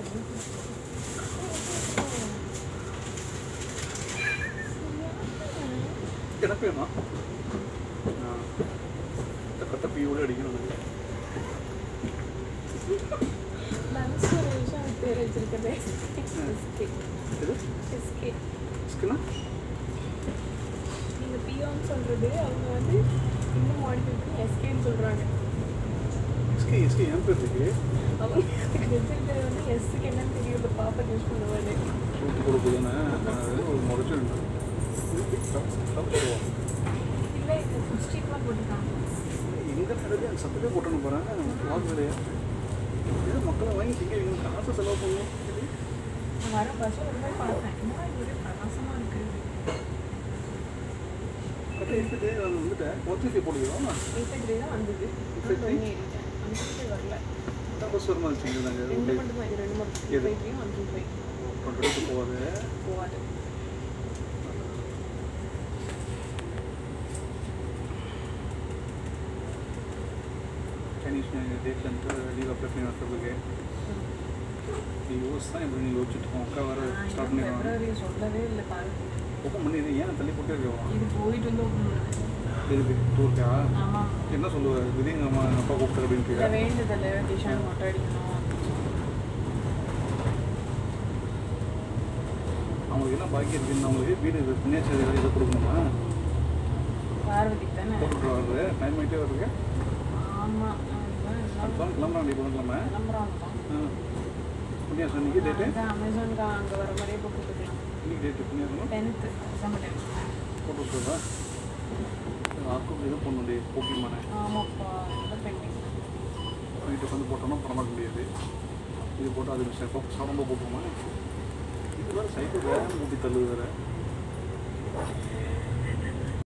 எனக்கு வேணும் கத்த பீயோடு அடிக்கணும் பேர் வச்சிருக்கதே நீங்க பியோன்னு சொல்றது அவங்க வந்து இன்னும் மாடிஃபை பண்ணி எஸ்கேன்னு சொல்றாங்க. எஸ்கே என் பேர் இருக்கு. அவங்க வச்சிருக்கிறது வந்து எஸ்க்கு என்னன்னு தெரியும். பாப்பா யூஸ் பண்ணுவாரு சூட்டு கொடுக்குதுன்னு ஒரு முறைச்சு இல்லை ஸ்ட்ரீட்லாம் போட்டுருக்காங்க. எங்கே நடக்குது அந்த சத்தத்தை போட்டணும் போகிறேன் வாக்குலையே ஏதோ மக்களை வாங்கி திங்க காசு செலவு பண்ணுவோம். வர பஸ்ஸில் ரொம்ப பார்த்தேன். என்ன இது பிரகாசமாக இருக்குது. எடுத்துட்டு அது வந்துட்டேன் ஒத்துசி போட்டுக்கிறோம். 8:30 தான் வந்தது. ஏறிட்டேன். அனுப்பிட்டு வரல. பஸ் வருமா வச்சுங்க நாங்கள் 2 மட்டும் தான். 2 மட்டும் 5 1 போவாது. Chinese டேட் வந்து லீவ் அப்ளை பண்ணி வரதுக்கு யூஸ் தான் எப்படி நீங்கள் யோசிச்சுட்டு அக்கா வர ஸ்டார்ட் பண்ணிடுவாங்க. ஃபெப்ரவரி சொல்லவே இல்லை பாருங்க. ஓப்பன் பண்ணிடு. ஏன் தள்ளி போட்டே இருக்கோம்? இது போயிட்டு வந்து ஓப்பன் பண்ணுறேன். இதுக்கு டூருக்கா? ஆமாம். என்ன சொல்லுவார் திடீர்னு அம்மா அப்பா கூப்பிட்டு அப்படின்னு வேண்டதில்லை. டிஷான் மொட்டை அடிக்கணும். அவங்களுக்கு என்ன பாக்கி இருக்குன்னு அவங்களுக்கு வீடு புண்ணியாச்சி இதை கொடுக்கணுமா? பார்வதிக்கு தானே போட்டுட்டு வர்றது டைம் ஆகிட்டே வருது. ஆமாம். அதுதான் கிளம்புறாங்க. இப்போ கிளம்ப புண்ணியாசம் இன்னைக்கு டேட்டு அமேசானுக்கு அங்கே வர மாதிரியே போட்டுருக்கலாம். இன்னைக்கு டேட்டு புண்ணியாசம் 10th டிசம்பர் 10th போட்டு விட்டுருதா? ஆக்கும் இது பொண்ணு போக்கியமான. ஆமாப்பா பெண்டிங் நைட்டு வந்து போட்டோம்னா பண்ண மாட்ட முடியாது. இது போட்டு அது சாப்பிட போட்டுருமா? இது வேறு சைக்கிள் வேறு ஊட்டி தள்ளுது வேறு.